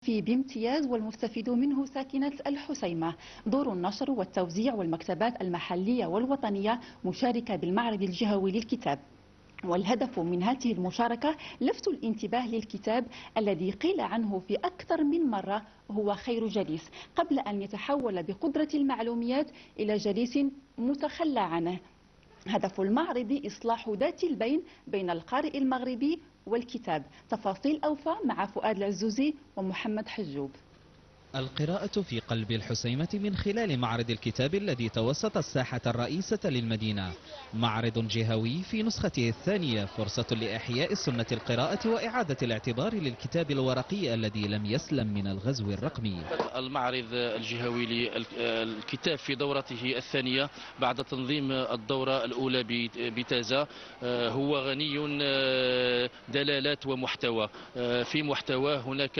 بامتياز والمستفيد منه ساكنة الحسيمة. دور النشر والتوزيع والمكتبات المحلية والوطنية مشاركة بالمعرض الجهوي للكتاب، والهدف من هذه المشاركة لفت الانتباه للكتاب الذي قيل عنه في أكثر من مرة هو خير جليس، قبل أن يتحول بقدرة المعلومات إلى جليس متخلى عنه. هدف المعرض إصلاح ذات البين بين القارئ المغربي والكتاب. تفاصيل أوفى مع فؤاد العزوزي ومحمد حجوب. القراءة في قلب الحسيمة من خلال معرض الكتاب الذي توسط الساحة الرئيسة للمدينة. معرض جهوي في نسخته الثانية، فرصة لإحياء سنة القراءة وإعادة الاعتبار للكتاب الورقي الذي لم يسلم من الغزو الرقمي. المعرض الجهوي للكتاب في دورته الثانية بعد تنظيم الدورة الأولى بتازا هو غني دلالات ومحتوى. في محتوى هناك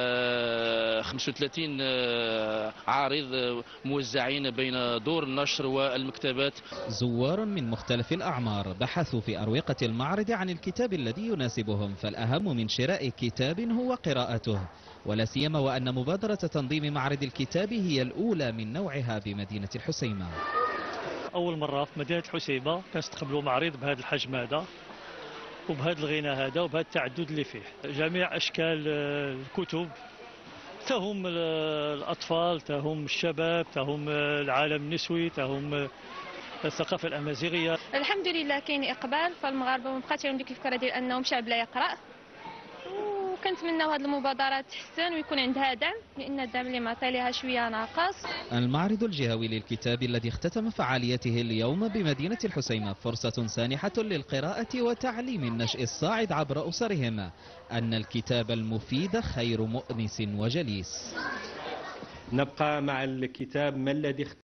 35 عارض موزعين بين دور النشر والمكتبات. زوار من مختلف الأعمار بحثوا في أروقة المعرض عن الكتاب الذي يناسبهم، فالأهم من شراء كتاب هو قراءته، ولا سيما وأن مبادرة تنظيم معرض الكتاب هي الأولى من نوعها بمدينة الحسيمة. أول مرة في مدينة الحسيمة كنستقبلوا معرض بهذا الحجم هذا وبهذا الغنى هذا وبهذا التعدد اللي فيه، جميع أشكال الكتب، تهم الأطفال، تهم الشباب، تهم العالم النسوي، تهم الثقافة الأمازيغية. الحمد لله كاين إقبال، فالمغاربة ما بقاتش عندهم ديك الفكرة ديال أنهم شعب لا يقرأ، وكنتمناو هذه المبادرات تحسن ويكون عندها دعم، لأن الدعم اللي معطي لها شوية ناقص. المعرض الجهوي للكتاب الذي اختتم فعاليته اليوم بمدينة الحسيمة فرصة سانحة للقراءة وتعليم النشء الصاعد عبر أسرهم أن الكتاب المفيد خير مؤنس وجليس. نبقى مع الكتاب ما الذي